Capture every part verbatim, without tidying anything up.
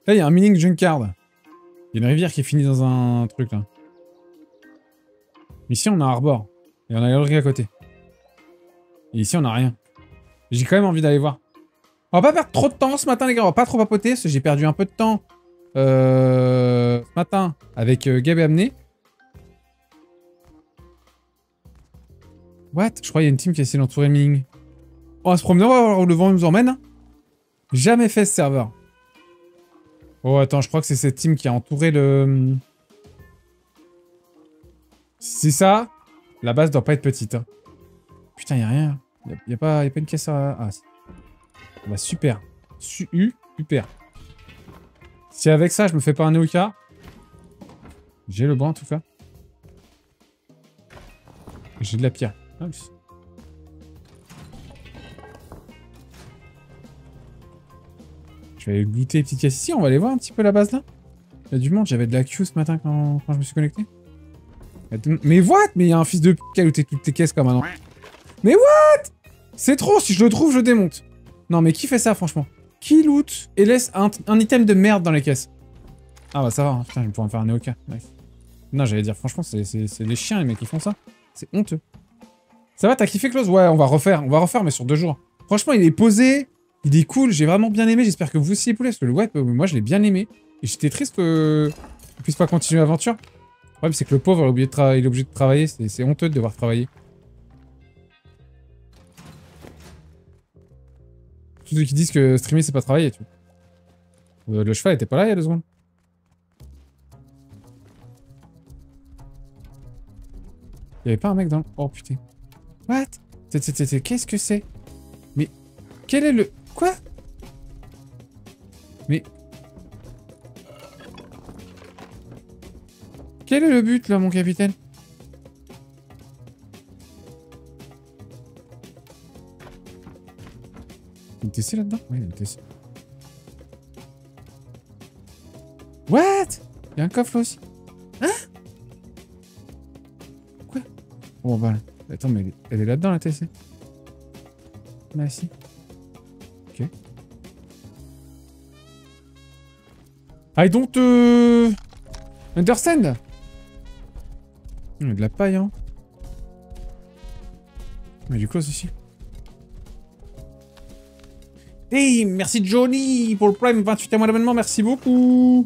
Là, il y a un mining junkyard. Il y a une rivière qui est finie dans un truc, là. Ici, on a un harbor. Et on a la galerie à côté. Et ici, on a rien. J'ai quand même envie d'aller voir. On va pas perdre trop de temps ce matin, les gars. On va pas trop papoter, parce que j'ai perdu un peu de temps euh, ce matin avec euh, Gab et Amné. What? Je crois qu'il y a une team qui essaie d'entourer le mining. On va se promener, on va voir où le vent nous emmène. Jamais fait ce serveur. Oh, attends, je crois que c'est cette team qui a entouré le... Si c'est ça, la base doit pas être petite. Hein. Putain, y'a rien. Y'a y a, pas, y a pas une caisse à... Ah, bah super. Su super. Si avec ça, je me fais pas un Neoka, j'ai le bois en tout cas. J'ai de la pierre. Nice. Je vais aller goûter les petites caisses ici. On va aller voir un petit peu la base là. Il y a du monde. J'avais de la queue ce matin quand, quand je me suis connecté. Mais what? Mais il y a un fils de p qui a looté toutes tes caisses comme un an. Mais what? C'est trop. Si je le trouve, je démonte. Non, mais qui fait ça, franchement? Qui loot et laisse un, un item de merde dans les caisses? Ah bah ça va. Hein. Putain, je vais pouvoir me faire un Neoka. Nice. Non, j'allais dire, franchement, c'est des chiens, les mecs qui font ça. C'est honteux. Ça va, t'as kiffé, Close? Ouais, on va refaire. On va refaire, mais sur deux jours. Franchement, il est posé. Il est cool. J'ai vraiment bien aimé. J'espère que vous aussi, poulet. Parce que le web, moi, je l'ai bien aimé. Et j'étais triste que... qu'on puisse pas continuer l'aventure. Le problème, c'est que le pauvre, il est obligé de, tra... il est obligé de travailler. C'est honteux de devoir travailler. Tous ceux qui disent que streamer, c'est pas travailler, tu vois. Euh, le cheval était pas là il y a deux secondes. Il y avait pas un mec dans le... Oh, putain. What? Qu'est-ce que c'est? Mais... Quel est le... Quoi? Mais... Quel est le but, là, mon capitaine? Il y a une T C là-dedans? Oui, il y a une T C. What? Il y a un coffre là aussi. Hein? Quoi? Oh, bah... Attends, mais elle est là-dedans, la T C. Là, ici. Ok. I don't... Euh... Understand? Il y a de la paille, hein. Il y a du close ici. Hey, merci Johnny pour le Prime, vingt-huit mois d'abonnement, merci beaucoup.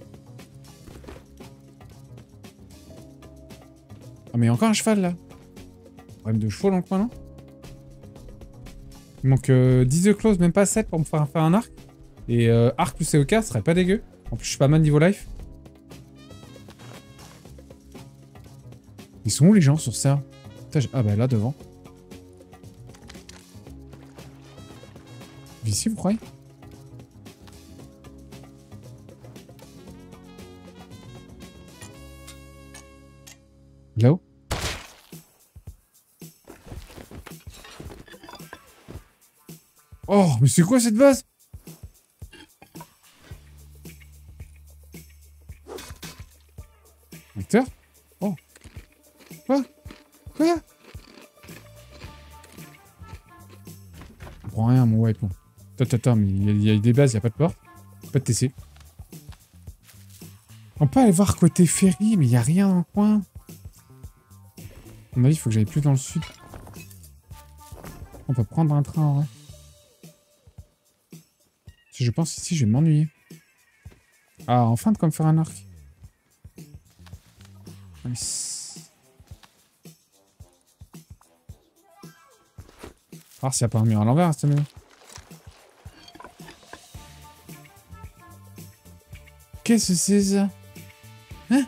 Ah, mais il y a encore un cheval, là. Problème de chevaux dans le coin, non? Il manque euh, dix de close, même pas sept pour me faire, faire un arc. Et euh, arc plus C O K, ce serait pas dégueu. En plus, je suis pas mal niveau life. Ils sont où les gens sur ça? Putain, ah bah là, devant. Ici, vous croyez? Là-haut? Oh, mais c'est quoi cette base? Acteur? Oh. Quoi? Quoi? Je comprends rien, mon white, bon. Attends, attends, mais il y, y a des bases, il n'y a pas de porte. Pas de T C. On peut aller voir côté ferry, mais il n'y a rien dans le coin. À mon avis, il faut que j'aille plus dans le sud. On peut prendre un train, en vrai. Si je pense ici, je vais m'ennuyer. Ah, enfin de quoi me faire un arc. Nice. voir s'il n'y a pas un mur à l'envers, cette maison. Qu'est-ce que c'est ça? Hein?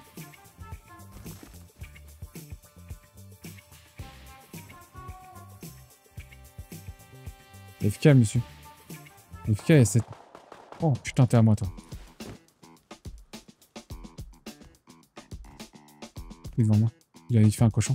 F K, monsieur. F K, il y a cette... Oh, putain, t'es à moi, toi. Il est devant moi. Il a il fait un cochon.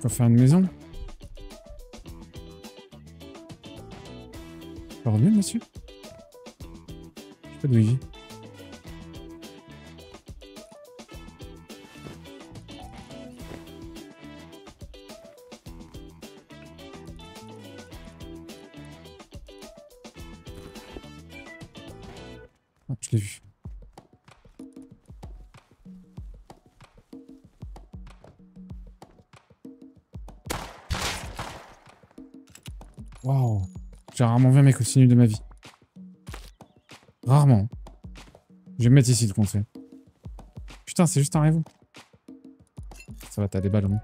Faut faire une maison. Pas revenu, monsieur? Je sais pas d'où il vit. Ah, je l'ai vu. Waouh. J'ai rarement vu un mec aussi nul de ma vie. Rarement. Je vais me mettre ici le conseil. Putain, c'est juste un rêve. Ça va, t'as des ballons.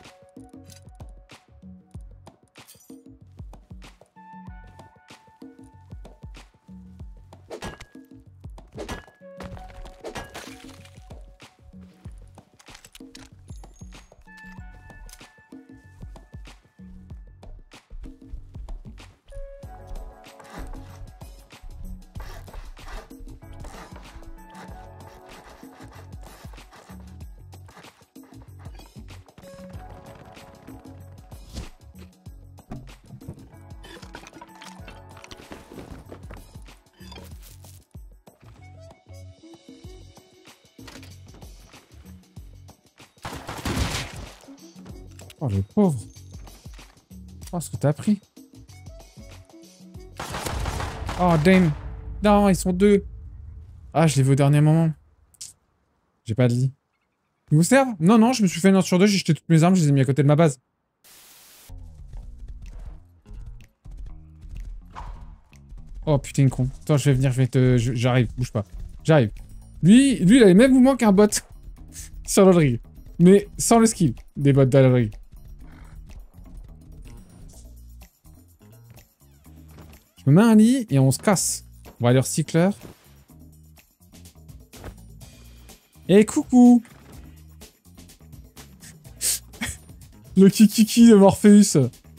Oh, le pauvre. Oh, ce que t'as pris. Oh, damn. Non, ils sont deux. Ah, je l'ai vu au dernier moment. J'ai pas de lit. Ils vous servent? Non, non, je me suis fait une heure sur deux, j'ai jeté toutes mes armes, je les ai mis à côté de ma base. Oh, putain, con. Attends, je vais venir, je vais te... J'arrive, bouge pas. J'arrive. Lui, lui, il a les mêmes mouvements qu'un bot. Sur l'auderie. Mais sans le skill des bots d'auderie. Je me mets un lit et on se casse. On va aller recycleur. Et coucou. Le kikiki de Morpheus.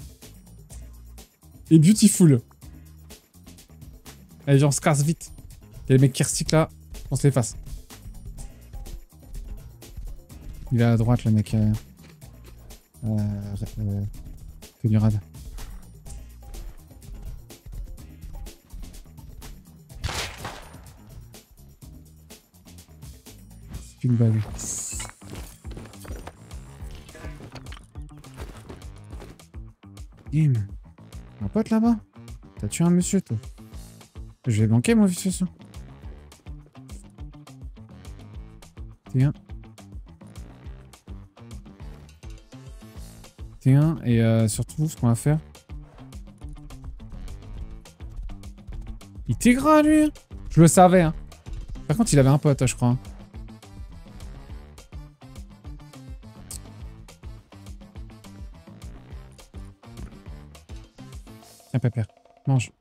Et beautiful. Allez, on se casse vite. Il y a les mecs qui recyclent là. On se les fasse. Il est à droite, le mec. Euh... Euh... euh... Tenue rade. C'est une balle. Game. Un pote là-bas? T'as tué un monsieur, toi? Je vais banquer, moi, vicieux, ça. T un. T un, et euh, surtout, ce qu'on va faire... Il était gras, lui. Je le savais, hein. Par contre, il avait un pote, je crois. Tiens, pépère. Mange.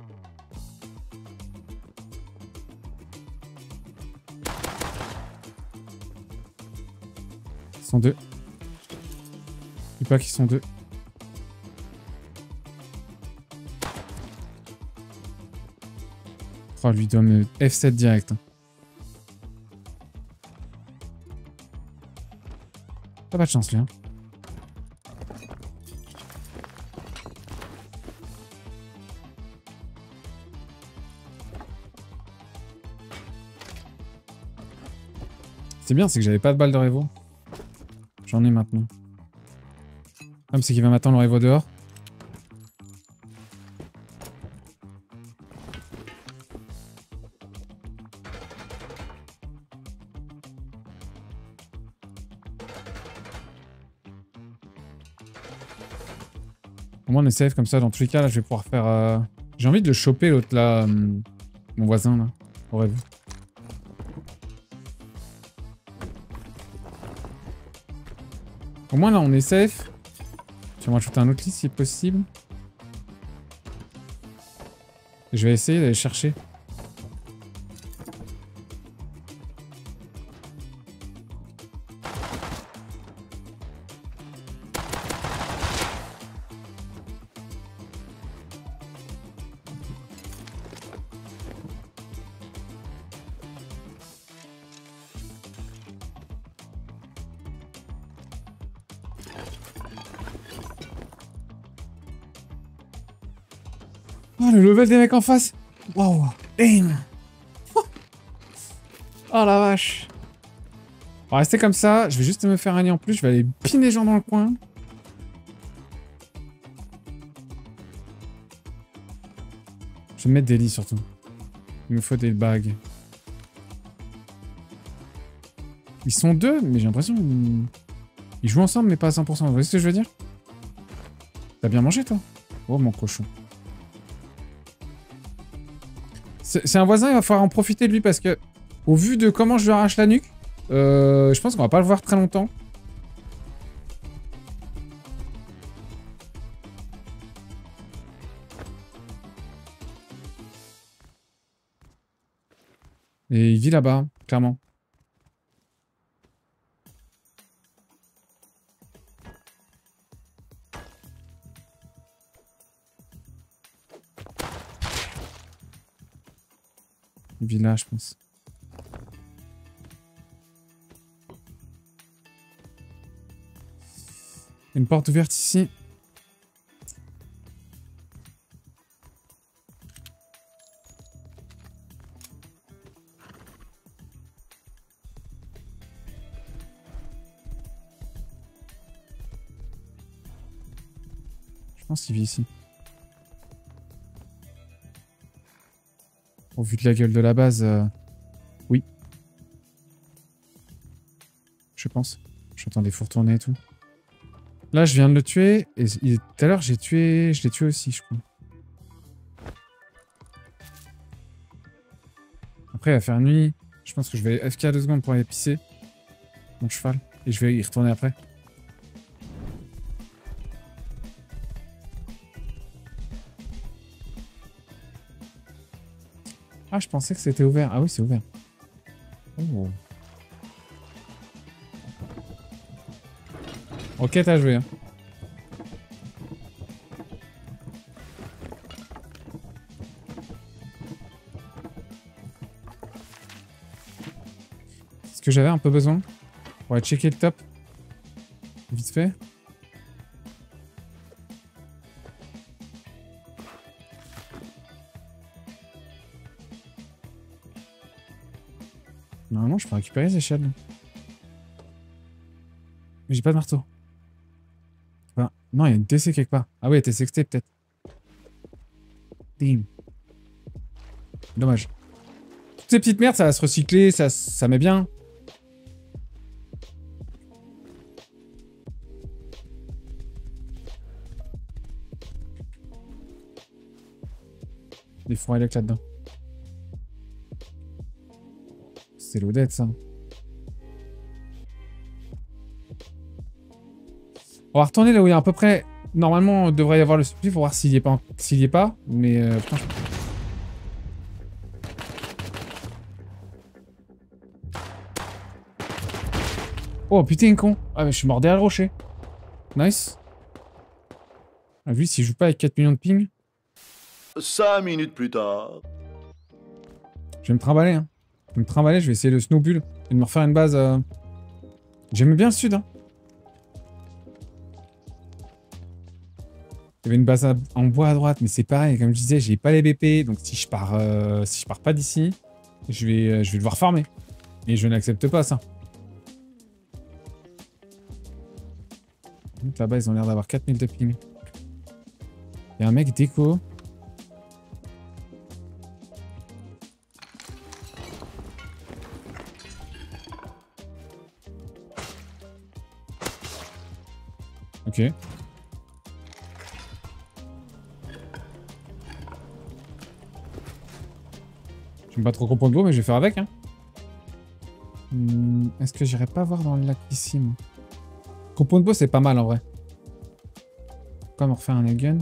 Ils sont deux. Je dis pas qu'ils sont deux. Oh, lui doit me F sept direct. T'as pas de chance, lui. Hein. C'est bien, c'est que j'avais pas de balle de Revo. J'en ai maintenant. Comme c'est qu'il va m'attendre le Revo dehors. Au moins on est safe comme ça, dans tous les cas, là je vais pouvoir faire... Euh... J'ai envie de le choper l'autre là, euh... mon voisin là, au Revo. Au moins là on est safe. Je vais rajouter un autre lit si possible. Et je vais essayer d'aller chercher. Oh, le level des mecs en face. Waouh. Damn. Oh la vache. On va rester comme ça. Je vais juste me faire un lit en plus. Je vais aller piner les gens dans le coin. Je vais mettre des lits surtout. Il me faut des bagues. Ils sont deux, mais j'ai l'impression qu'ils... Ils jouent ensemble, mais pas à cent pour cent. Vous voyez ce que je veux dire? T'as bien mangé, toi? Oh, mon cochon. C'est un voisin, il va falloir en profiter de lui, parce que... Au vu de comment je lui arrache la nuque, euh, je pense qu'on va pas le voir très longtemps. Et il vit là-bas, clairement. Il vit là, je pense. Une porte ouverte ici. Je pense qu'il vit ici. Au vu de la gueule de la base, euh... oui. Je pense. J'entends des fours tourner et tout. Là, je viens de le tuer. Et il... tout à l'heure, j'ai tué... Je l'ai tué aussi, je crois. Après, il va faire nuit. Je pense que je vais F K deux secondes pour aller pisser. Mon cheval. Et je vais y retourner après. Ah, je pensais que c'était ouvert. Ah oui, c'est ouvert. Oh. Ok, t'as joué. Hein. C'est ce que j'avais un peu besoin. On va checker le top. Vite fait. Normalement, je peux récupérer les échelles. Mais j'ai pas de marteau. Enfin, non, il y a une T C quelque part. Ah oui, T C X T peut-être. Damn. Dommage. Toutes ces petites merdes, ça va se recycler, ça, ça met bien. Des fours électriques là-dedans. C'est l'odette, ça. On va retourner là où il y a à peu près... Normalement, il devrait y avoir le suppli pour voir s'il y est pas. S'il y est pas, mais... Euh, putain, je... Oh putain, con. Ah, mais je suis mort derrière le rocher. Nice. Ah, lui, s'il joue pas avec quatre millions de ping... Cinq minutes plus tard... Je vais me trimballer, hein. Je vais me trimballer, je vais essayer le snowbull. Et de me refaire une base... Euh... J'aime bien le sud, hein. Il y avait une base à... en bois à droite, mais c'est pareil, comme je disais, j'ai pas les B P, donc si je pars, euh... si je pars pas d'ici, je vais, euh, je vais devoir farmer. Et je n'accepte pas ça. Donc là-bas, ils ont l'air d'avoir quatre mille de ping. Il y a un mec déco. Ok. J'aime pas trop comprendre l'eau, mais je vais faire avec. Hein. Hmm, Est-ce que j'irai pas voir dans le lac ici, moi? Compound c'est pas mal en vrai. Pourquoi me refaire un gun?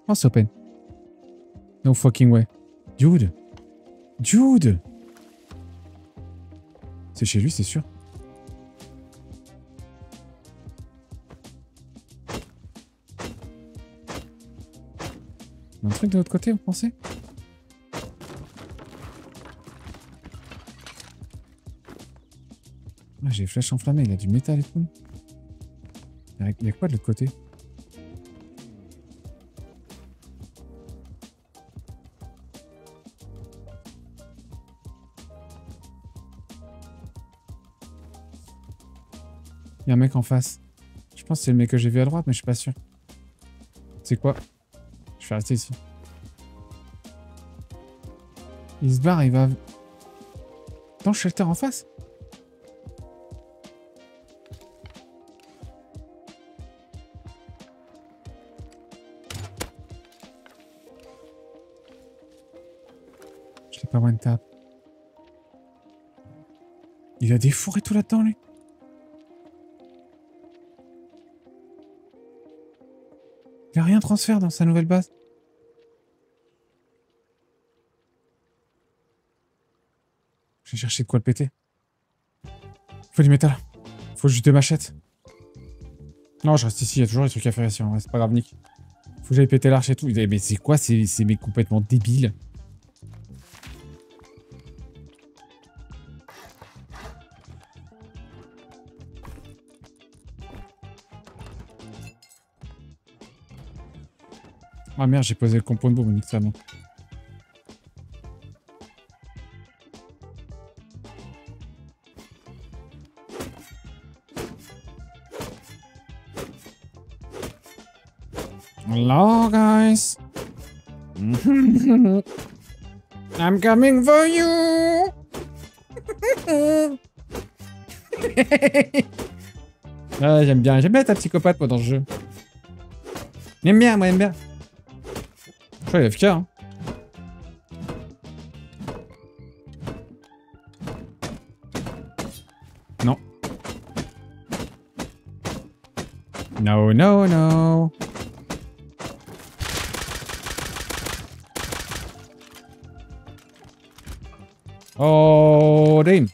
Oh, c'est open. No fucking way. Dude. Dude. C'est chez lui, c'est sûr. Un truc de l'autre côté, vous pensez? Ah, j'ai flèche enflammée, il a du métal et tout. Il y a quoi de l'autre côté? Il y a un mec en face. Je pense que c'est le mec que j'ai vu à droite, mais je suis pas sûr. C'est quoi? Je vais rester ici. Il se barre, il va... Dans le shelter en face? Je l'ai pas one tap. Il a des fours et tout là-dedans, lui. Il a rien transféré dans sa nouvelle base. Je vais chercher de quoi le péter. Faut du métal. Faut juste des machettes. Non, je reste ici, il y a toujours des trucs à faire ici. Ouais, c'est pas grave, Nick. Faut que j'aille péter l'arche et tout. Mais c'est quoi ces, ces mecs complètement débiles? Ah merde, j'ai posé le compound boom, nique ça, non. Hello, guys. I'm coming for you. Ah, j'aime bien, j'aime bien ta psychopathe, moi, dans ce jeu. J'aime bien, moi, j'aime bien. Je crois qu'il est F K, hein. Non. No, no, no. Oh, damn.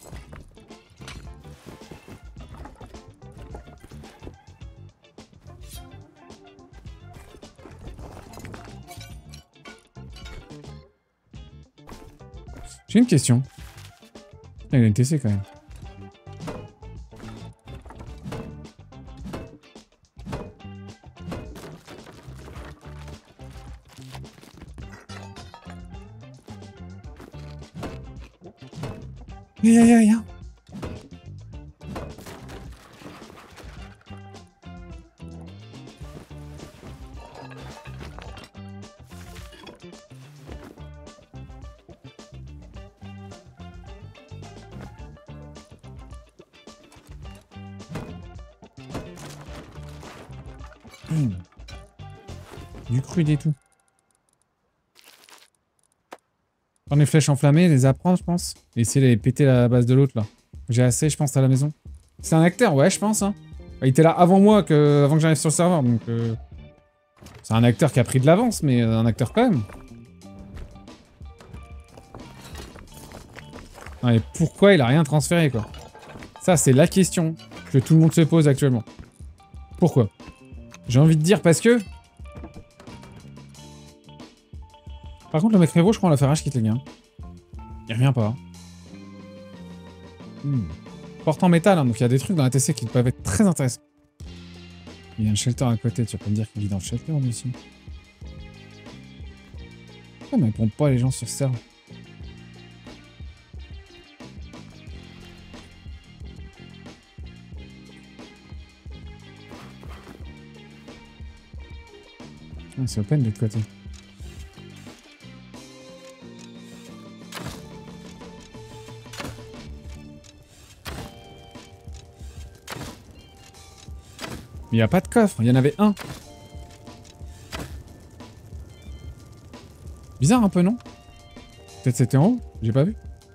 J'ai une question. Il y a une T C quand même. Aïe aïe aïe. Mmh. Du crude et tout. Prendre les flèches enflammées, les apprendre, je pense. Et essayer de les péter la base de l'autre, là. J'ai assez, je pense, à la maison. C'est un acteur, ouais, je pense. Hein. Il était là avant moi, que... avant que j'arrive sur le serveur, donc... Euh... C'est un acteur qui a pris de l'avance, mais un acteur quand même. Non, et pourquoi il a rien transféré, quoi? Ça, c'est la question que tout le monde se pose actuellement. Pourquoi? J'ai envie de dire parce que... Par contre, le mec Révo, je crois, on l'a fait rage quitte les gars. Il revient pas. Hmm. Porte en métal, hein, donc il y a des trucs dans la T C qui peuvent être très intéressants. Il y a un shelter à côté, tu vas pas me dire qu'il vit dans le shelter, lui, ici. Pourquoi ils ne répondent pas les gens sur ce serveur? Ah, c'est open de l'autre côté. Mais il n'y a pas de coffre, il y en avait un. Bizarre un peu, non? Peut-être c'était en haut, j'ai pas vu.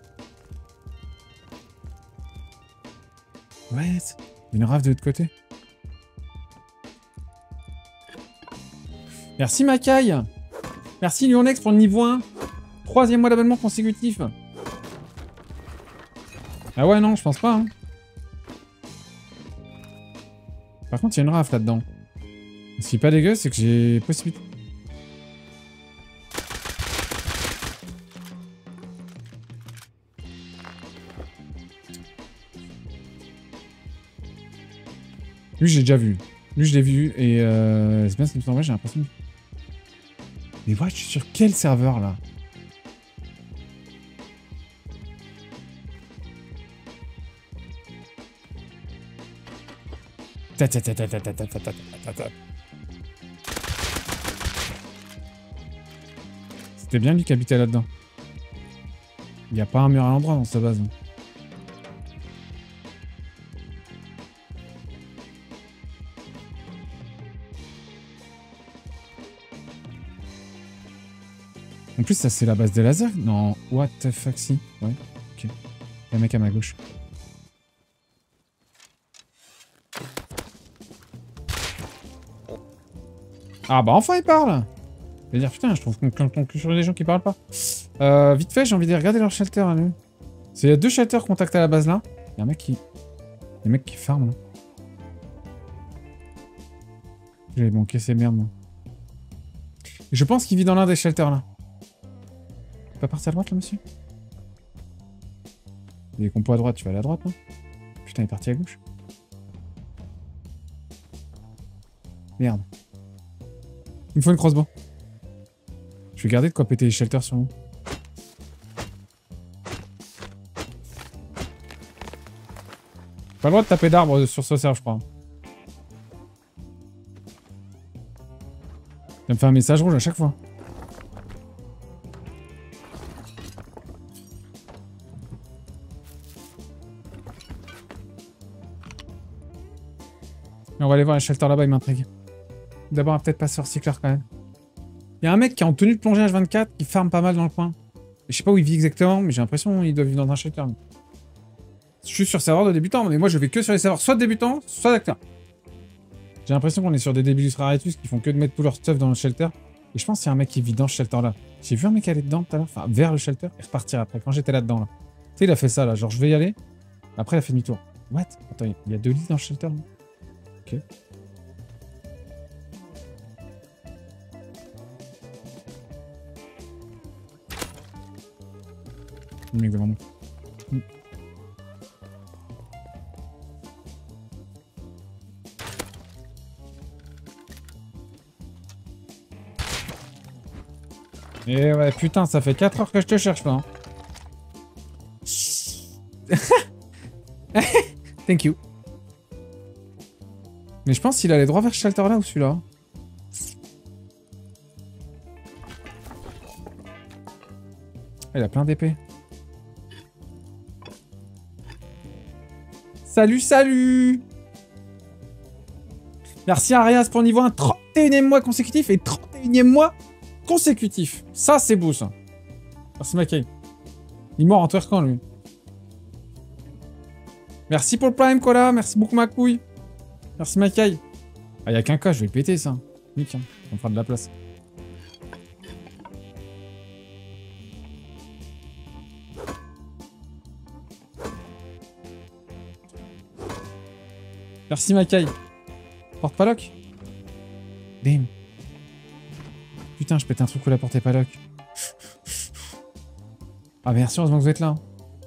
Ouais, il y a une rave de l'autre côté. Merci Makai. Merci Lyonex pour le niveau un. Troisième mois d'abonnement consécutif. Ah ouais, non, je pense pas. Hein. Par contre, il y a une rafle là-dedans. Ce qui est pas dégueu, c'est que j'ai possibilité. Lui, j'ai déjà vu. Lui, je l'ai vu. Et euh, c'est bien ce qui me semble, j'ai l'impression. Mais ouais, je suis sur quel serveur là? C'était bien lui qui habitait là-dedans. Il n'y a pas un meilleur endroit dans sa base. En plus, ça c'est la base des lasers? Non, what the fuck si? Ouais, ok. Il y a un mec à ma gauche. Ah bah enfin il parle! Je veux dire, putain, je trouve qu'on conclut sur les gens qui parlent pas. Euh, vite fait, j'ai envie de regarder leur shelter à nous. Il y a deux shelters contactés à la base là. Il y a un mec qui... Il y a un mec qui farme là. J'ai manqué ces merdes moi. Je pense qu'il vit dans l'un des shelters là. Il pas parti à droite là, monsieur? Il y a des compos à droite, tu vas aller à droite, non? Putain, il est parti à gauche. Merde. Il me faut une crossbow. Je vais garder de quoi péter les shelters sur nous. Pas le droit de taper d'arbres sur ce serve, je crois. Ça me fait un message rouge à chaque fois. Mais on va aller voir les shelters là-bas, il m'intrigue. D'abord, on va peut-être passer sur recycleur quand même. Il y a un mec qui est en tenue de plongée H vingt-quatre qui farme pas mal dans le coin. Et je sais pas où il vit exactement, mais j'ai l'impression qu'il doit vivre dans un shelter. Je suis sur serveur de débutant, mais moi je vais que sur les serveurs soit de débutants, soit d'acteurs. J'ai l'impression qu'on est sur des débilus raritus qui font que de mettre tout leur stuff dans le shelter. Et je pense qu'il y a un mec qui vit dans ce shelter là. J'ai vu un mec aller dedans tout à l'heure, enfin vers le shelter, et repartir après, quand j'étais là-dedans là. Tu sais, il a fait ça là, genre je vais y aller. Après il a fait demi-tour. What? Attends, il y a deux lits dans le shelter là. Ok. Le mec devant moi. Mm. Et ouais, putain, ça fait quatre heures que je te cherche là. Hein. Thank you. Mais je pense qu'il allait droit vers ce shelter là ou celui-là. Il a plein d'épées. Salut, salut! Merci Arias pour le niveau un, trente et unième mois consécutif et trente et unième mois consécutif. Ça, c'est beau, ça. Merci Mackay. Il est mort en twerkant, lui. Merci pour le prime, Kola. Merci beaucoup, ma couille. Merci Mackay. Ah, y'a qu'un cas, je vais le péter, ça. Nick, hein. On fera de la place. Merci Mackay. Porte pas lock. Damn. Putain, je pète un truc où la porte est pas lock. Ah merci, heureusement que vous êtes là.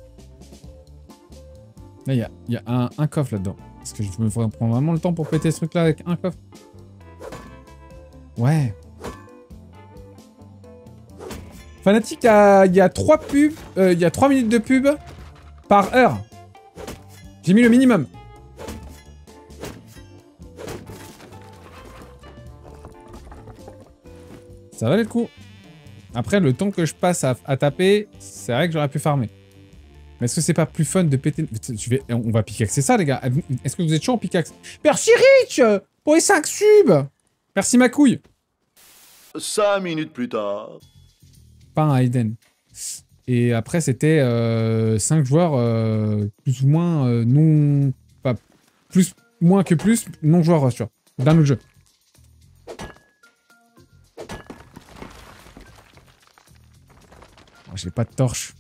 Là, il y a, y a un, un coffre là-dedans. Parce que je me prends vraiment le temps pour péter ce truc-là avec un coffre. Ouais. Fanatique, il y, y a trois pubs, il euh, y a trois minutes de pub par heure. J'ai mis le minimum. Ça valait le coup. Après, le temps que je passe à, à taper, c'est vrai que j'aurais pu farmer. Mais est-ce que c'est pas plus fun de péter... Je vais... On va pickaxer ça, les gars. Est-ce que vous êtes chaud en pickaxe? Merci Rich pour les cinq subs. Merci ma couille. Cinq minutes plus tard. Pas un Aiden. Et après, c'était euh, cinq joueurs euh, plus ou moins euh, non... Pas plus, moins que plus, non joueurs, tu vois. D'un autre jeu. Oh, j'ai pas de torche.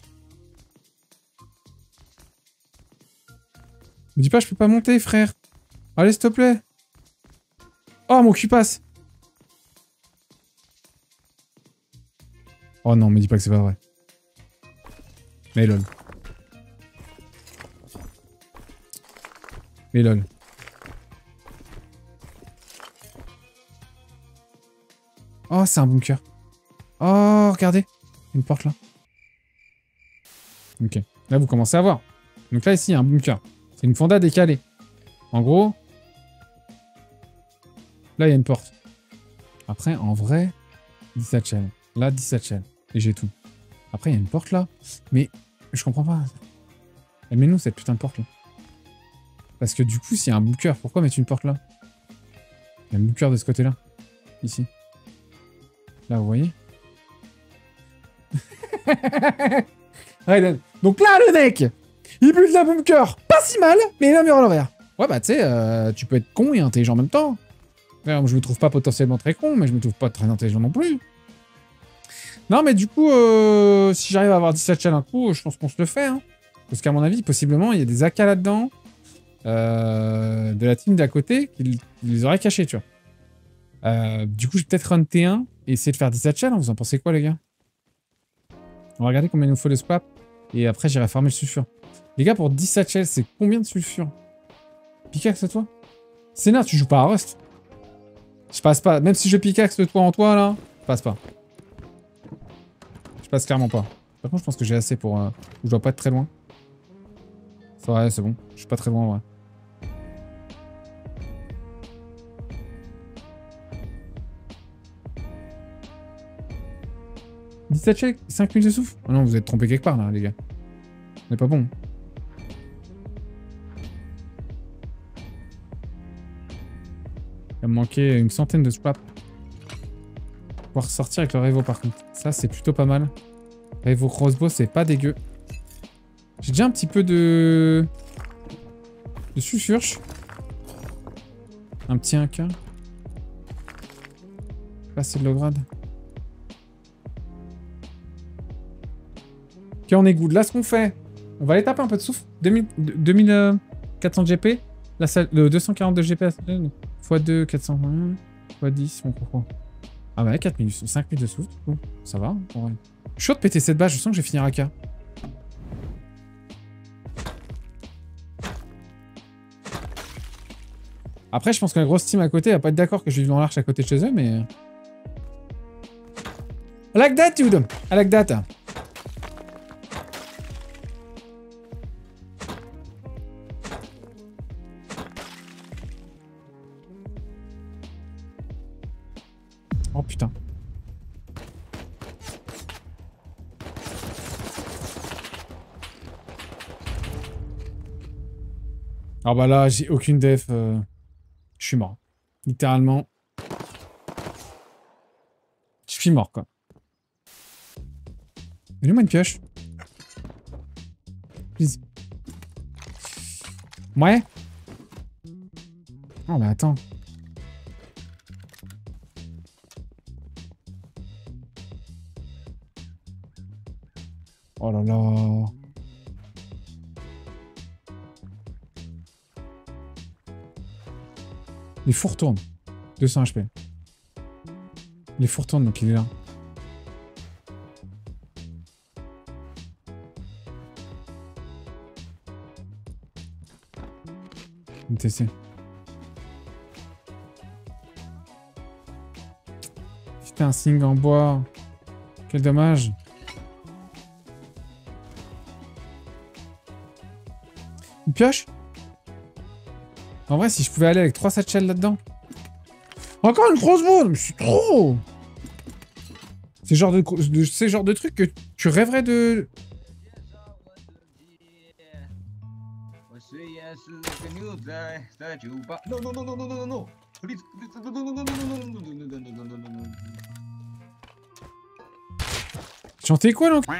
Me dis pas, je peux pas monter, frère. Allez, s'il te plaît. Oh, mon cul passe. Oh non, me dis pas que c'est pas vrai. Mais lol. Mais lol. Oh, c'est un bunker. Oh, regardez. Une porte là. Ok. Là, vous commencez à voir. Donc là, ici, il y a un bunker. C'est une fonda décalée. En gros... Là, il y a une porte. Après, en vrai... dix satchels. Là, dix satchels. Et j'ai tout. Après, il y a une porte là. Mais, je comprends pas. Elle met nous cette putain de porte là. Parce que du coup, s'il y a un bunker, pourquoi mettre une porte là? Il y a un bunker de ce côté-là. Ici. Là, vous voyez? Raiden. Donc là, le mec, il build un bunker. Pas si mal, mais il a un mur à l'envers. Ouais, bah, tu sais, euh, tu peux être con et intelligent en même temps. Alors, je me trouve pas potentiellement très con, mais je me trouve pas très intelligent non plus. Non, mais du coup, euh, si j'arrive à avoir dix satchels un coup, je pense qu'on se le fait. Hein. Parce qu'à mon avis, possiblement, il y a des A K là-dedans. Euh, de la team d'à côté qui, qui les aurait cachés, tu vois. Euh, du coup, je vais peut-être run T un et essayer de faire dix satchels. Hein. Vous en pensez quoi, les gars? On va regarder combien il nous faut de swap. Et après, j'irai farmer le sulfure. Les gars, pour dix satchels, c'est combien de sulfure? Pickaxe, toi? Sénat, tu joues pas à Rust? Je passe pas. Même si je pickaxe le toit en toi, là, je passe pas. Je passe clairement pas. Par contre, je pense que j'ai assez pour... Euh, je dois pas être très loin. C'est vrai, c'est bon. Je suis pas très loin, ouais. dix-sept checks, cinq minutes de souffle. Oh non, vous êtes trompé quelque part, là, les gars. On est pas bon. Il va me manquer une centaine de scraps. Pouvoir sortir avec le Revo, par contre. Ça, c'est plutôt pas mal. Revo Crossbow, c'est pas dégueu. J'ai déjà un petit peu de... de sulfurche. Un petit un K. Passer de low grade. Ok, on est good. Là, ce qu'on fait, on va aller taper un peu de souffle. deux mille, deux mille quatre cents G P. La salle, le deux cent quarante-deux G P fois deux, quatre cent vingt. fois dix, on comprend. Ah bah, quatre minutes, cinq minutes de souffle. Bon, ça va. En vrai. Chaud de péter cette base, je sens que je vais finir à K. Après, je pense que la grosse team à côté va pas être d'accord que je vive dans l'arche à côté de chez eux, mais... I like that, dude! I like that! Oh putain. Ah bah là, j'ai aucune def. Euh... Je suis mort. Littéralement. Je suis mort, quoi. Donnez-moi une pioche. Please. Ouais. Oh, mais attends. Oh là là. Les fours tournent. deux cents H P. Les fours tournent, donc il est là. Une T C. C'était un signe en bois. Quel dommage. Une pioche? En vrai, si je pouvais aller avec trois satchels là-dedans. Encore une crossbow, mais c'est trop. C'est genre de, de, c'est genre de truc que tu rêverais de... Non, non, non, non, non, non, non, non. Chanter quoi, l'enculé?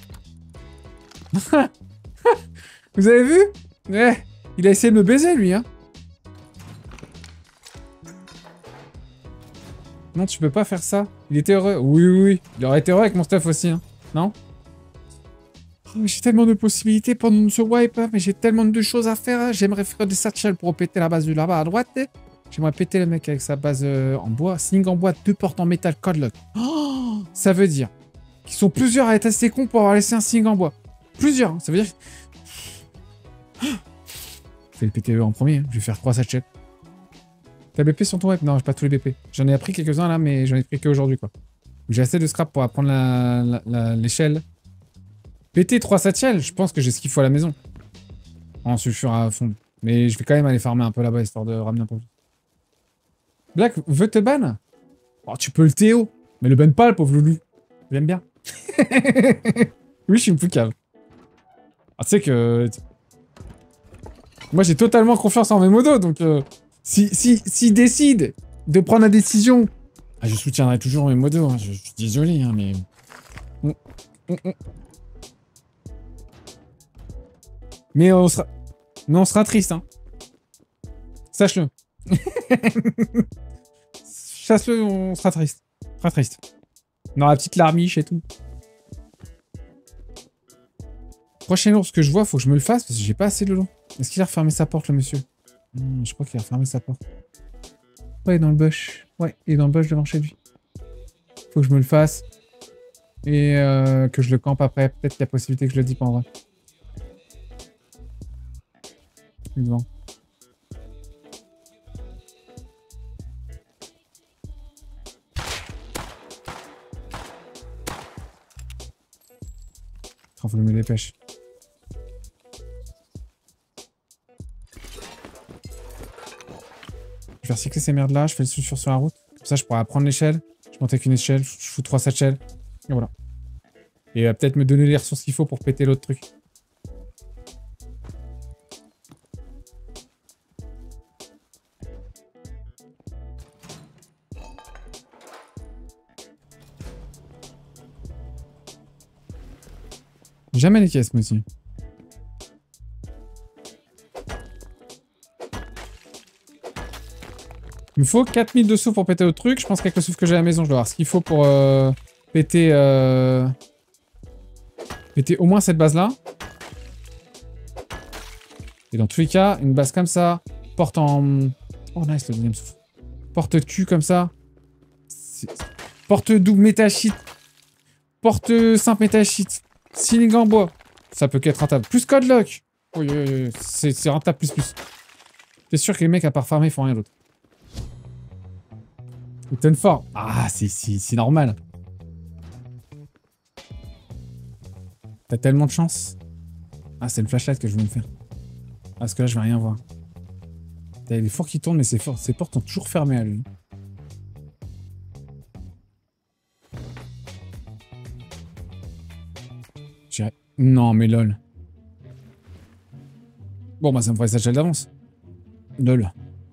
Vous avez vu? Ouais, il a essayé de me baiser, lui, hein. Non, tu peux pas faire ça. Il était heureux. Oui, oui, oui. Il aurait été heureux avec mon stuff aussi, hein. Non? Oh, j'ai tellement de possibilités pendant ce wipe, hein, mais j'ai tellement de choses à faire. Hein. J'aimerais faire des satchels pour péter la base du là-bas à droite. Hein. J'aimerais péter le mec avec sa base euh, en bois. Sling en bois, deux portes en métal, codlock. Oh, ça veut dire qu'ils sont plusieurs à être assez cons pour avoir laissé un sling en bois. Plusieurs, hein. Ça veut dire... Je vais le péter en premier, hein. Je vais faire trois satchels. T'as B P sur ton web? Non, j'ai pas tous les B P. J'en ai appris quelques-uns là, mais j'en ai pris qu'aujourd'hui, quoi. J'ai assez de scrap pour apprendre l'échelle. Péter trois satchels, je pense que j'ai ce qu'il faut à la maison. En sulfure à fond. Mais je vais quand même aller farmer un peu là-bas, histoire de ramener un peu plus. Black veut te ban? Oh, tu peux le Théo. Mais le ban pas, le pauvre loulou. Je l'aime bien. Oui, je suis une poucave. Ah, tu sais que... Moi, j'ai totalement confiance en mes modos, donc... Euh, si, si, si décide de prendre la décision... Ah, je soutiendrai toujours mes modos, hein, je, je suis désolé, hein, mais... Mm, mm, mm. Mais on sera... Mais on sera triste, hein. Sache-le. Chasse-le, on sera triste. On sera triste. On aura la petite larmiche et tout. Prochain ours que je vois, faut que je me le fasse parce que j'ai pas assez de l'eau. Est-ce qu'il a refermé sa porte, le monsieur? hmm, Je crois qu'il a refermé sa porte. Ouais, dans le bush. Ouais, il est dans le bush devant chez lui. Faut que je me le fasse. Et euh, que je le campe après. Peut-être qu'il y a possibilité que je le dippe en vrai. Devant. Faut que je me dépêche. Je vais recycler ces merdes là, je fais le sulfure sur la route. Comme ça, je pourrai prendre l'échelle. Je monte avec une échelle, je fous trois satchels. Et voilà. Et il va peut-être me donner les ressources qu'il faut pour péter l'autre truc. Jamais les caisses, moi aussi. Il me faut quatre mille de sous pour péter le truc. Je pense qu'avec le souffle que j'ai à la maison, je dois avoir ce qu'il faut pour euh, péter, euh, péter au moins cette base-là. Et dans tous les cas, une base comme ça, porte en... Oh nice, le deuxième souffle. Porte de cul comme ça. Porte double métal sheet. Porte simple métal sheet. Ceiling en bois. Ça peut qu'être rentable. Plus code lock. Oui, oui, oui. C'est rentable plus plus. T'es sûr que les mecs à part farmer font rien d'autre. Ten fort. Ah, c'est normal. T'as tellement de chance. Ah, c'est une flashlight que je vais me faire. Ah, parce que là, je vais rien voir. T'as les fours qui tournent, mais ces portes sont toujours fermées à lui. J'irai... Non, mais lol. Bon, bah, ça me ferait satchel d'avance. Lol.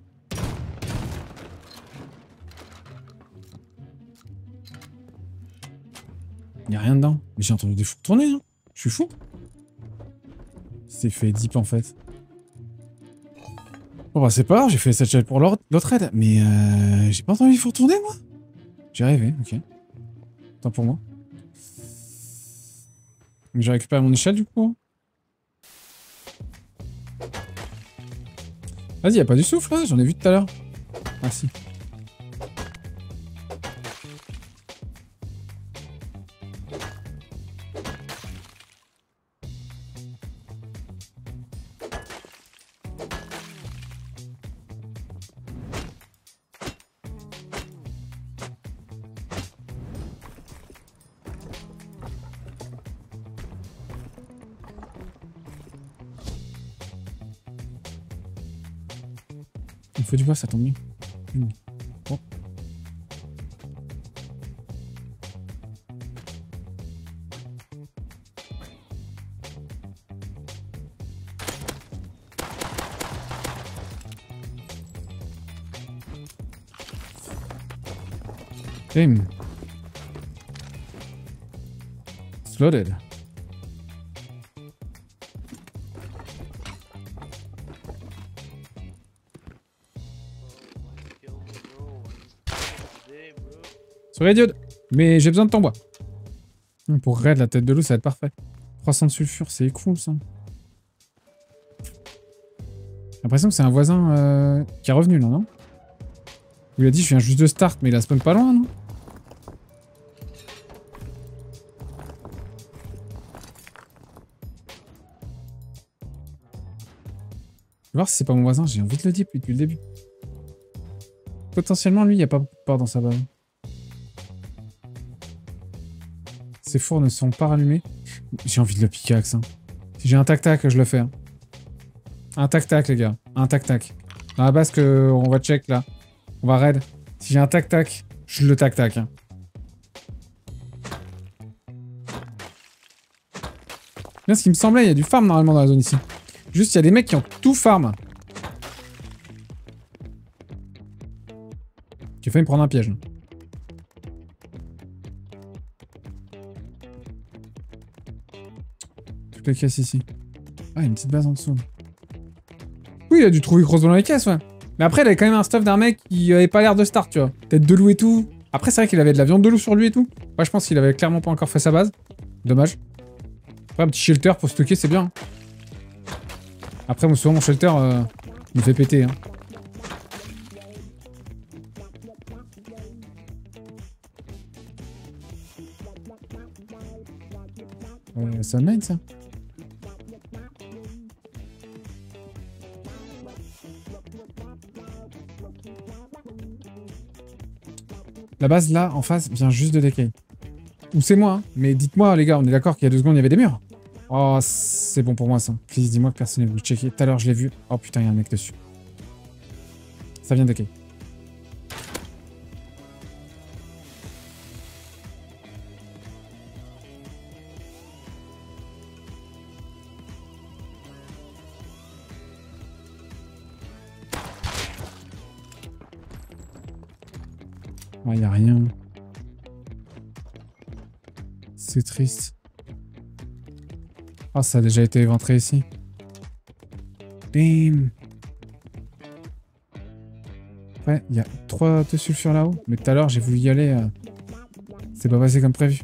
Y'a rien dedans. Mais j'ai entendu des fours tourner, hein. Je suis fou. C'est fait deep, en fait. Bon, bah, c'est pas grave, j'ai fait satchel pour l'autre aide. Mais euh, j'ai pas entendu les fours tourner, moi. J'ai rêvé, ok. Tant pour moi. J'ai récupéré mon échelle, du coup. Vas-y, y'a pas du souffle, là. J'en ai vu tout à l'heure. Ah, si. Il faut du bois, ça tombe mieux. Mmh. Bon. Game. It's loaded. Sur Radiode. Mais j'ai besoin de ton bois. Pour raid la tête de loup, ça va être parfait. trois cents de sulfure, c'est cool ça. J'ai l'impression que c'est un voisin euh, qui est revenu là, non? Il a dit je viens juste de start, mais il a spawn pas loin, non? Je vais voir si c'est pas mon voisin, j'ai envie de le dire depuis le début. Potentiellement, lui, il n'y a pas beaucoup de porc dans sa base. Ces fours ne sont pas rallumés. J'ai envie de le pickaxe. Hein. Si j'ai un tac-tac, je le fais. Hein. Un tac-tac, les gars. Un tac-tac. Dans la base que on va check, là. On va raid. Si j'ai un tac-tac, je le tac-tac. Hein. Bien, ce qui me semblait, il y a du farm normalement dans la zone ici. Juste, il y a des mecs qui ont tout farm. J'ai failli me prendre un piège. Là. Toutes les caisses ici. Ah, il y a une petite base en dessous. Oui, il a dû trouver grosse dans les caisses, ouais. Mais après, il avait quand même un stuff d'un mec qui avait pas l'air de start, tu vois. Tête de loup et tout. Après, c'est vrai qu'il avait de la viande de loup sur lui et tout. Ouais, je pense qu'il avait clairement pas encore fait sa base. Dommage. Après, un petit shelter pour stocker, c'est bien. Après, moi, souvent, mon shelter euh, il me fait péter. Hein. Euh, ça mène, ça. La base, là, en face, vient juste de decay. Ou c'est moi, hein. Mais dites-moi, les gars, on est d'accord qu'il y a deux secondes, il y avait des murs. Oh, c'est bon pour moi, ça. Please, dis-moi que personne n'est venu checker. Tout à l'heure, je l'ai vu. Oh, putain, il y a un mec dessus. Ça vient de decay. Oh, il n'y a rien. C'est triste. Oh, ça a déjà été éventré ici. Bim. Ouais, il y a trois de sulfure là-haut. Mais tout à l'heure, j'ai voulu y aller. Euh... C'est pas passé comme prévu.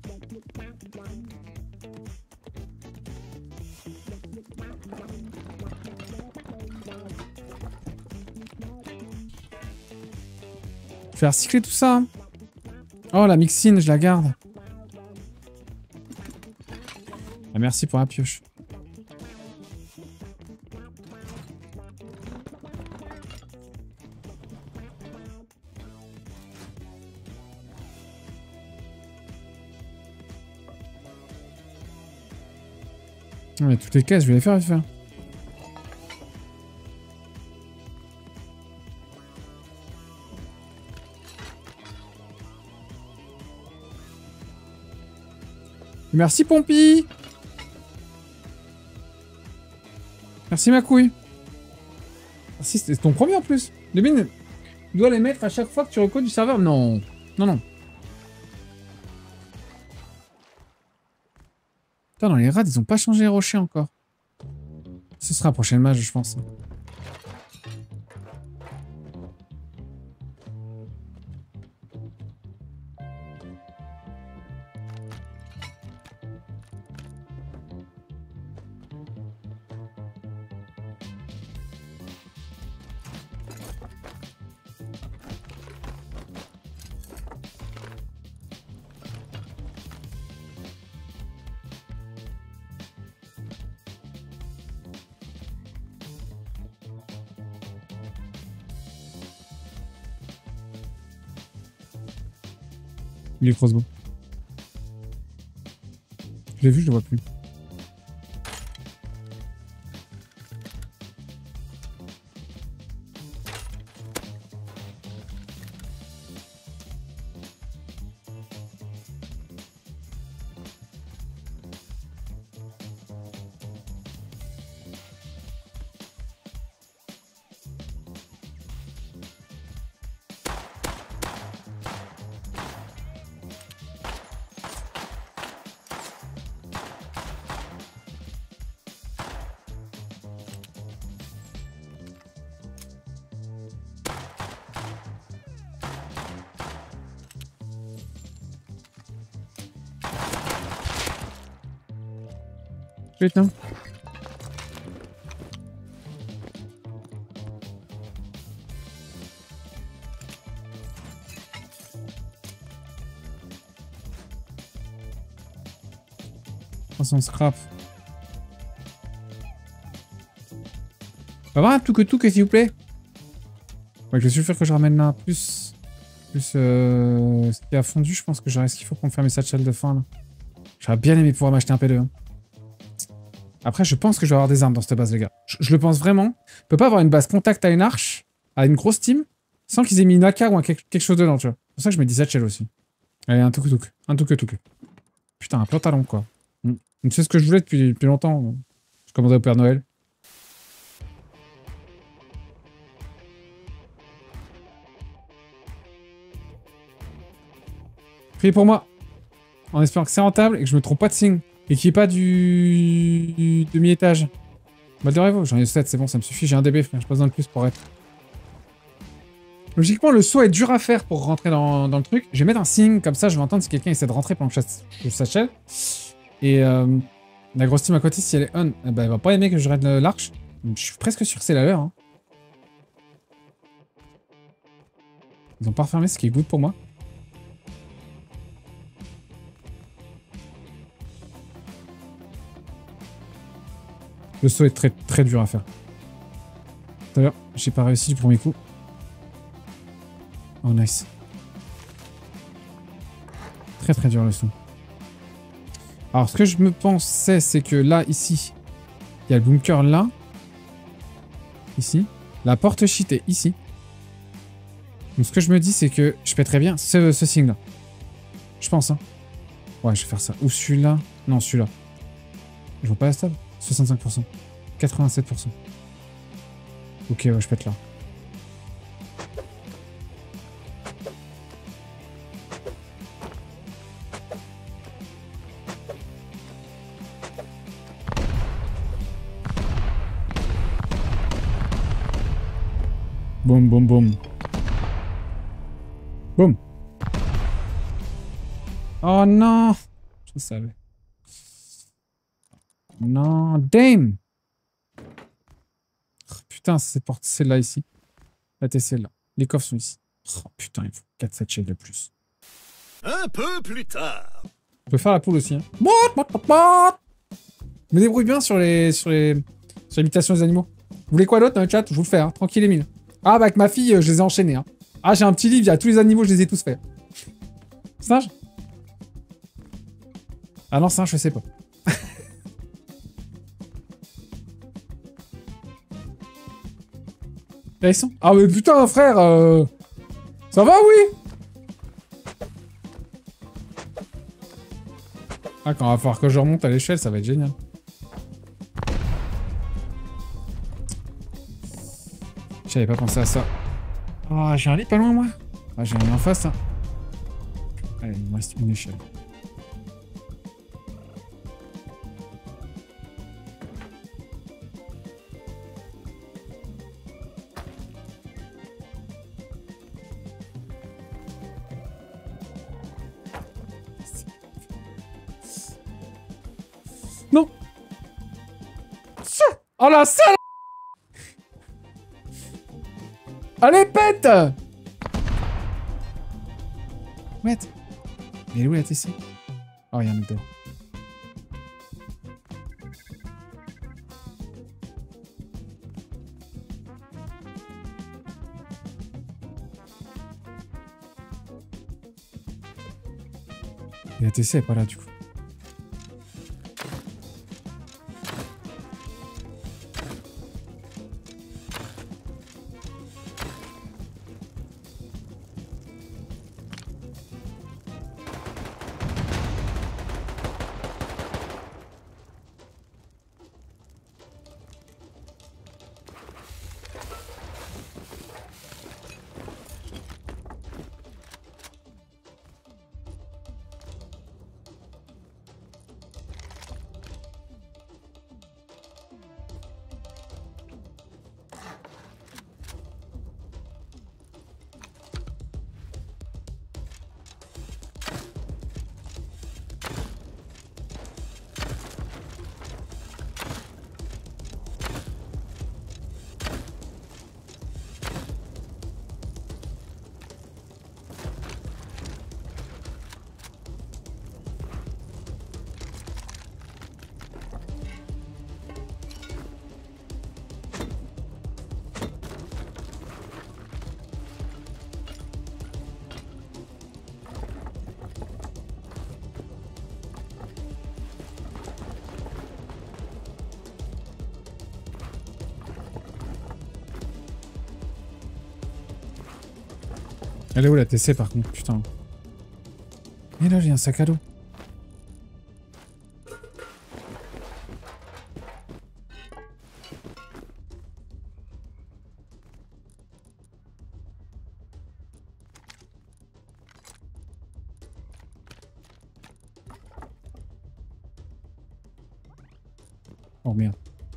Je vais recycler tout ça. Hein. Oh, la mixine, je la garde. Ah, merci pour la pioche. Oh, mais toutes les caisses, je vais les faire, je vais les faire. Merci Pompi. Merci ma couille. Merci, c'est ton premier en plus. Devine, tu dois les mettre à chaque fois que tu recodes du serveur. Non, non, non. Putain, dans les rats, ils ont pas changé les rochers encore. Ce sera la prochaine match, je pense. Il est crossbow. Je l'ai vu, je le vois plus. Putain. trois cents scrap. On va voir un tout que tout que s'il vous plaît. Ouais, je suis sûr que je ramène là plus. Plus euh, ce qui a fondu, je pense que j'aurai ce qu'il faut pour me faire mes satchels de fin là. J'aurais bien aimé pouvoir m'acheter un P deux. Hein. Après, je pense que je vais avoir des armes dans cette base, les gars. Je, je le pense vraiment. On peut pas avoir une base contact à une arche, à une grosse team, sans qu'ils aient mis une A K ou un, quelque, quelque chose dedans, tu vois. C'est pour ça que je mets des satchels aussi. Allez, un tuk-tuk. Un tuk-tuk. Putain, un pantalon, quoi. Mm. C'est ce que je voulais depuis, depuis longtemps. Je commandais au Père Noël. Priez pour moi. En espérant que c'est rentable et que je me trompe pas de signe. Et qu'il n'y ait pas du... du demi-étage. Balle de Revo, j'en ai sept, c'est bon, ça me suffit. J'ai un D B, frère, j'ai pas besoin de plus pour être. Logiquement, le saut est dur à faire pour rentrer dans, dans le truc. Je vais mettre un signe, comme ça, je vais entendre si quelqu'un essaie de rentrer pendant que je, je s'achève. Et euh, la grosse team à côté, si elle est on, eh ben, elle va pas aimer que je raide l'arche. Je suis presque sûr que c'est la leur. Hein. Ils ont pas refermé, ce qui est good pour moi. Le saut est très très dur à faire. Tout à l'heure, j'ai pas réussi du premier coup. Oh nice. Très très dur le saut. Alors ce que je me pensais, c'est que là, ici, il y a le bunker là. Ici. La porte shit est ici. Donc ce que je me dis, c'est que je pèterais bien ce, ce signe là. Je pense, hein. Ouais, je vais faire ça. Ou celui-là. Non, celui-là. Je vois pas la stable. soixante-cinq pour cent. quatre-vingt-sept pour cent. Ok, ouais, je pète là. Boum, boum, boum. Boum. Oh non! Je savais. Non, damn! Oh, putain, c'est porte celle-là ici. La T C là. Les coffres sont ici. Oh putain, il faut quatre satchels de plus. Un peu plus tard. Je peux faire la poule aussi. Hein. Je me débrouille bien sur les sur les sur l'imitation des animaux. Vous voulez quoi d'autre dans le chat? Je vous le fais, hein. Tranquille et mille. Ah bah avec ma fille, je les ai enchaînés. Hein. Ah j'ai un petit livre, il y a tous les animaux, je les ai tous faits. Singe? Ah non, singe, je sais pas. Là, ils sont... Ah mais putain frère euh... Ça va oui? Ah quand on va falloir que je remonte à l'échelle, ça va être génial. J'avais pas pensé à ça. Oh j'ai un lit pas loin moi. Ah j'ai un lit en face hein. Allez, il me reste une échelle. Non. Oh la salle. Allez, pète. Ouais. Mais elle est où la T C? Oh, il y a un mec dehors. Et la T C elle est pas là du coup. Elle est où la T C par contre? Putain. Et là, j'ai un sac à dos. Oh merde.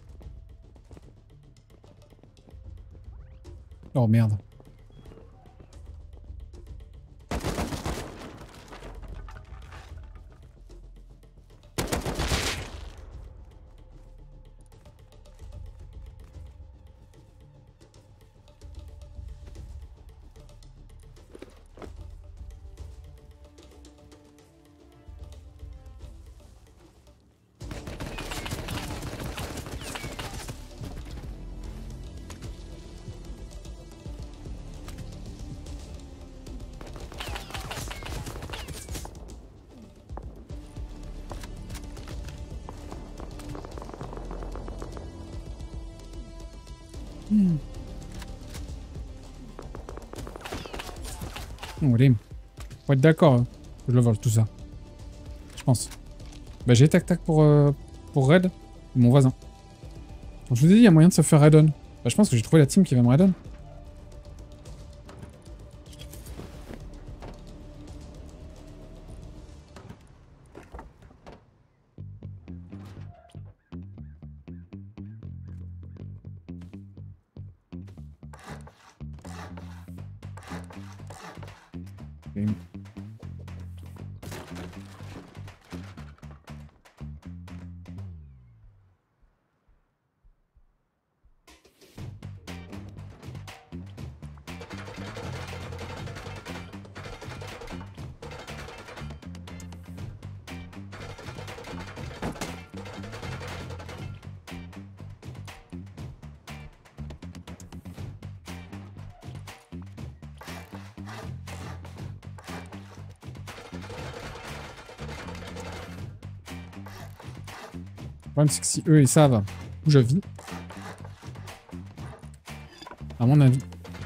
Oh merde. Hmm. Oh, Rim. Faut être d'accord. Hein. Je le vole tout ça. Je pense. Bah j'ai tac-tac pour, euh, pour Red. Mon voisin. Donc, je vous ai dit, il y a moyen de se faire Red on. Bah, je pense que j'ai trouvé la team qui va me Red on. Okay. Le problème, c'est que si eux, ils savent où je vis, à mon avis,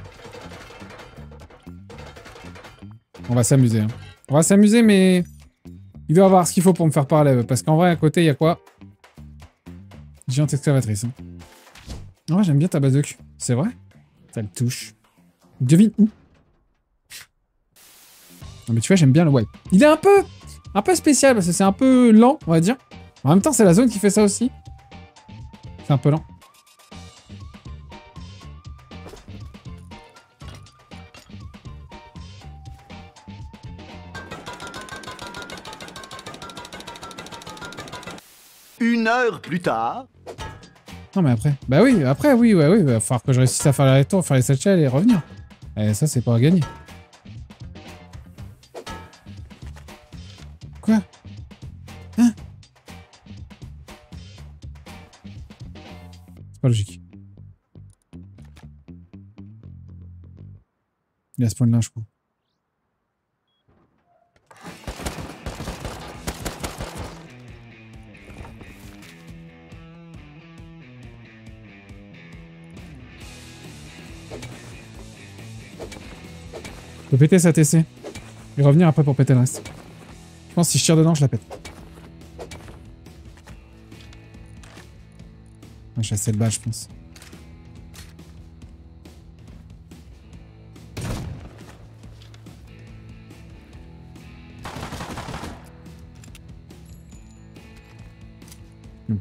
on va s'amuser. Hein. On va s'amuser, mais il doit avoir ce qu'il faut pour me faire parler. Parce qu'en vrai, à côté, il y a quoi? Géante excavatrice. Hein. En vrai, j'aime bien ta base de cul. C'est vrai? Ça le touche. Devine où? Non, mais tu vois, j'aime bien le wipe. Il est un peu, un peu spécial parce que c'est un peu lent, on va dire. En même temps, c'est la zone qui fait ça aussi. C'est un peu lent. Une heure plus tard. Non, mais après. Bah oui, après, oui, ouais, oui. Il va falloir que je réussisse à faire les retours, faire les satchels et revenir. Et ça, c'est pas à gagner. Quoi? Hein? C'est pas logique. Il a ce point-là, je crois. Je peux péter sa T C. Et revenir après pour péter le reste. Je pense que si je tire dedans, je la pète. Ouais, j'ai assez de balles, je pense. Hmm.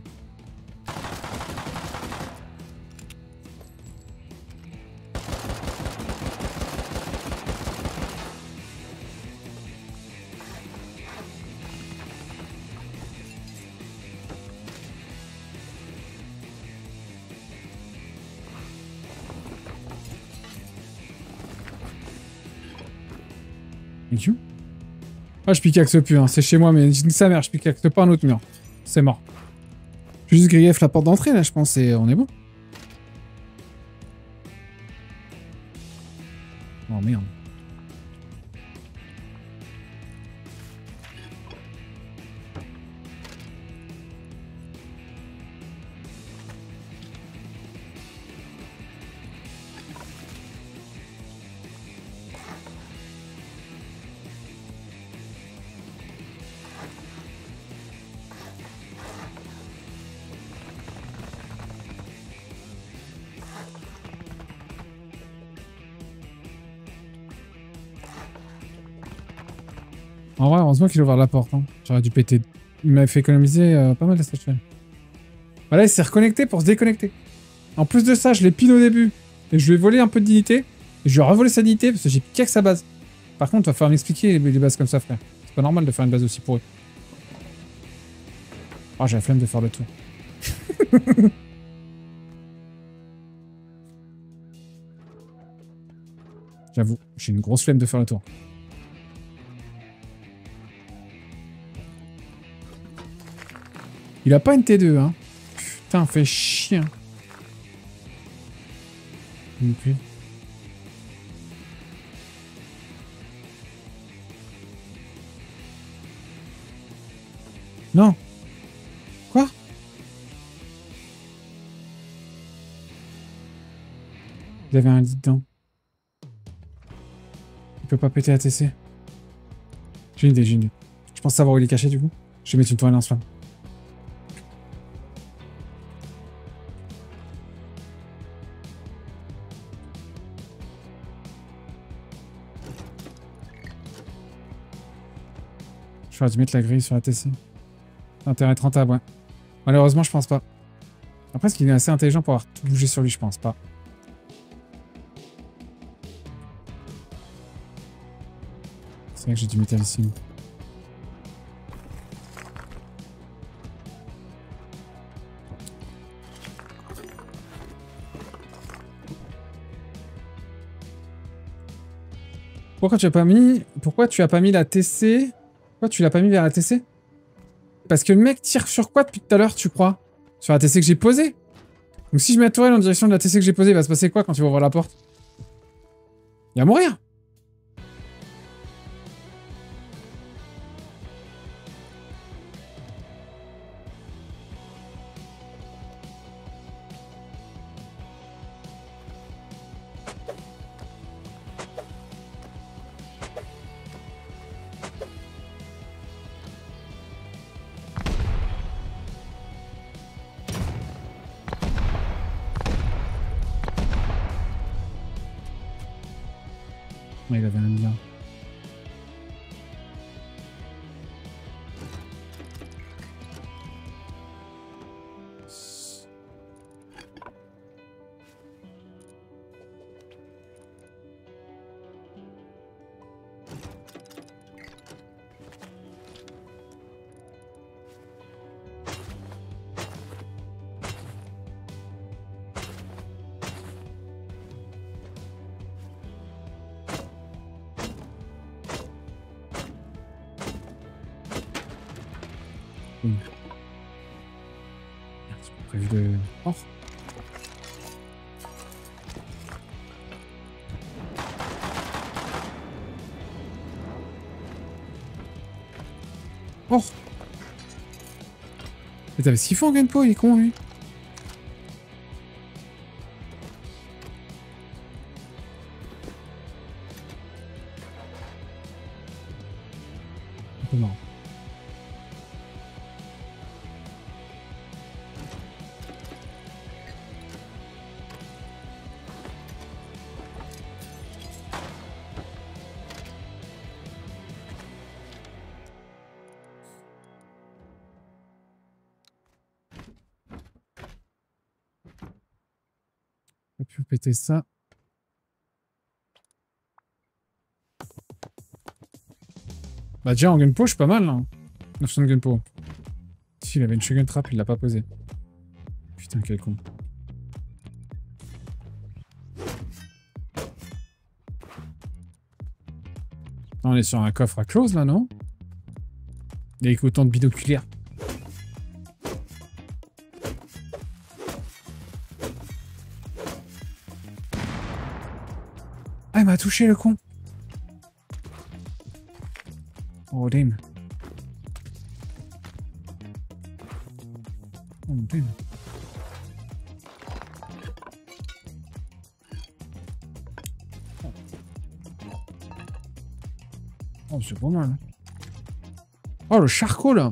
Ah, je pickaxe plus, hein. C'est chez moi, mais je dis sa mère, je pickaxe pas un autre mur. C'est mort. Je vais juste grief la porte d'entrée, là, je pense, et on est bon. Oh merde. En vrai, heureusement qu'il a ouvert la porte. Hein. J'aurais dû péter. Il m'avait fait économiser euh, pas mal de station. Voilà, il s'est reconnecté pour se déconnecter. En plus de ça, je l'ai pine au début. Et je lui ai volé un peu de dignité. Et je lui ai revolé sa dignité parce que j'ai piqué avec sa base. Par contre, il va falloir m'expliquer les, les bases comme ça, frère. C'est pas normal de faire une base aussi pourrie. Oh, j'ai la flemme de faire le tour. J'avoue, j'ai une grosse flemme de faire le tour. Il a pas une T deux, hein. Putain, fait chier. Okay. Non. Quoi? Il avait un lit dedans. Il peut pas péter la T C. J'ai une idée, j'ai une idée. Je pense savoir où il est caché, du coup. Je vais mettre une tourelle lance-flamme. J'aurais dû mettre la grille sur la T C. Intérêt rentable, ouais. Malheureusement, je pense pas. Après, est-ce qu'il est assez intelligent pour avoir tout bougé sur lui? Je pense pas. C'est vrai que j'ai du métal ici. Pourquoi tu as pas mis... Pourquoi tu as pas mis la T C? Pourquoi tu l'as pas mis vers la T C? Parce que le mec tire sur quoi depuis tout à l'heure, tu crois? Sur la T C que j'ai posée. Donc si je mets la tourelle en direction de la T C que j'ai posée, il va se passer quoi quand tu vas ouvrir la porte? Il va mourir. Ouais, il avait un milliard. Mmh. Merde, j'ai pas prévu de... Oh. Oh. Mais t'avais ce qu'il faut en Genpo, il est con lui. Un peu marrant. On peut péter ça. Bah déjà en gunpo, je suis pas mal là. neuf cents de gunpo. Si, il avait une Shogun Trap, il l'a pas posé. Putain, quel con. On est sur un coffre à close là, non? Il y a autant de binoculaires. Ah, il m'a touché le con. Oh damn. Oh damn. Oh, c'est pas mal. Oh, le charcot là.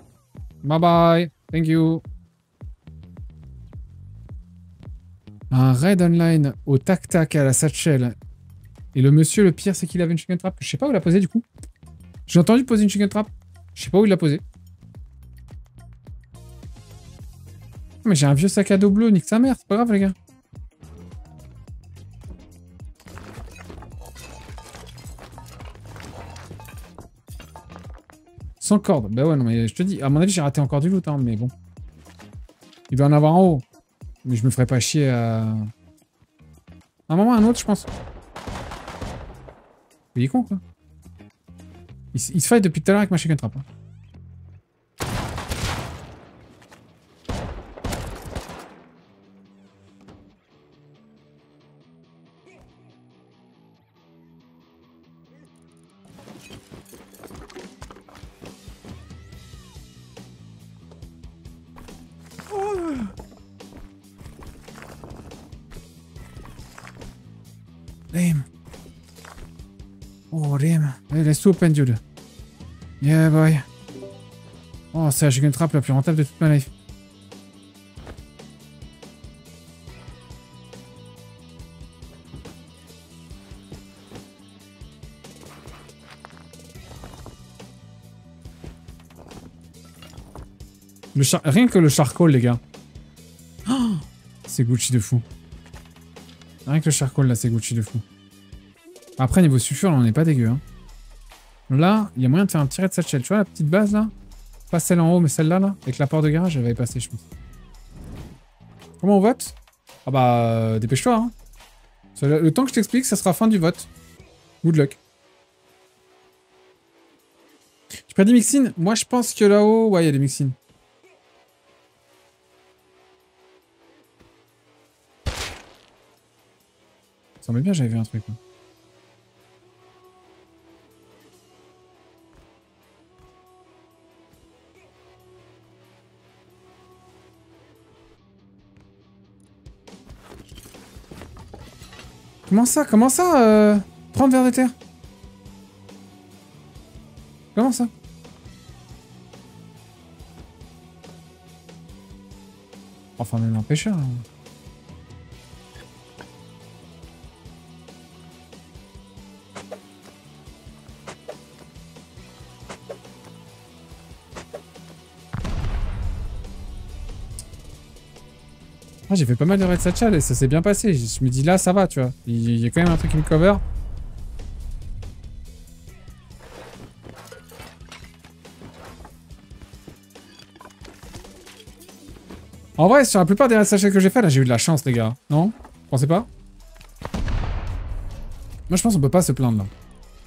Bye bye. Thank you. Ah, raid online au tac-tac à la satchel. Et le monsieur, le pire, c'est qu'il avait une chicken trap. Je sais pas où il l'a posé du coup. J'ai entendu poser une chicken trap. Je sais pas où il l'a posé. Mais j'ai un vieux sac à dos bleu, nique sa mère, c'est pas grave les gars. Sans corde. Bah ouais, non mais je te dis, à mon avis j'ai raté encore du loot, hein, mais bon. Il doit en avoir en haut. Mais je me ferais pas chier à... un moment, un autre, je pense. Il est con, quoi. Il, il se fight depuis tout à l'heure avec ma chicken trap. Hein. Damn. Oh, damn. Hey, laisse tout open, dude. Yeah, boy. Oh, c'est la chicken trap la plus rentable de toute ma life. Le char... Rien que le charcoal, les gars. Oh, c'est Gucci de fou. Rien que le charcoal, là, c'est Gucci de fou. Après, niveau sulfure, là, on n'est pas dégueu. Hein. Là, il y a moyen de faire un petit raid de satchel. Tu vois, la petite base, là? Pas celle en haut, mais celle-là, là. Avec la porte de garage, elle va y passer, je pense. Comment on vote? Ah bah, euh, dépêche-toi, hein. Le, le temps que je t'explique, ça sera fin du vote. Good luck. Tu prédis mixine? Moi, je pense que là-haut, ouais, il y a des mixines. Ça semblait bien, j'avais vu un truc. Hein. Comment ça? Comment ça euh... trente vers de terre? Comment ça? Enfin, même un pêcheur. Hein. Ah, j'ai fait pas mal de raids satchel et ça s'est bien passé. Je me dis là, ça va, tu vois. Il y a quand même un truc qui me cover. En vrai, sur la plupart des raids satchel que j'ai fait, là, j'ai eu de la chance, les gars. Non? Vous pensez pas? Moi, je pense qu'on peut pas se plaindre, là.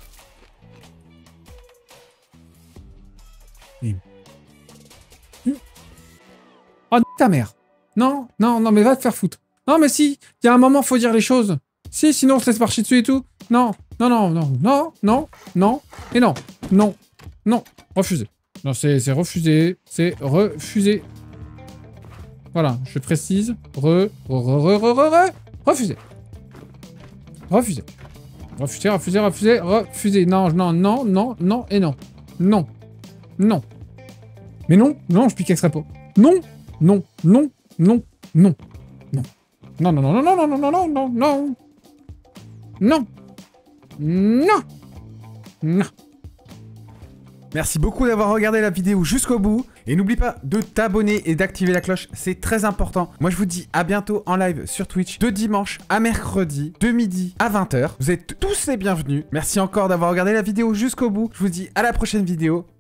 Oh, ta mère! Non, non, non, mais va te faire foutre. Non, mais si, il y a un moment, faut dire les choses. Si, sinon on se laisse marcher dessus et tout. Non, non, non, non, non, non, non, et non, non, non, refusé. Non, c'est refusé, c'est refusé. Voilà, je précise. Re, re, re, re, re, re, refusé. Refusé. Refusé, refusé, refusé, refusé. Non, non, non, non, non, et non. Non, non. Mais non, non, je pique extra pot. Non, non, non. Non, non, non, non, non, non, non, non, non, non, non, non, non, non, non, non. Merci beaucoup d'avoir regardé la vidéo jusqu'au bout. Et n'oublie pas de t'abonner et d'activer la cloche, c'est très important. Moi, je vous dis à bientôt en live sur Twitch, de dimanche à mercredi, de midi à vingt heures. Vous êtes tous les bienvenus. Merci encore d'avoir regardé la vidéo jusqu'au bout. Je vous dis à la prochaine vidéo.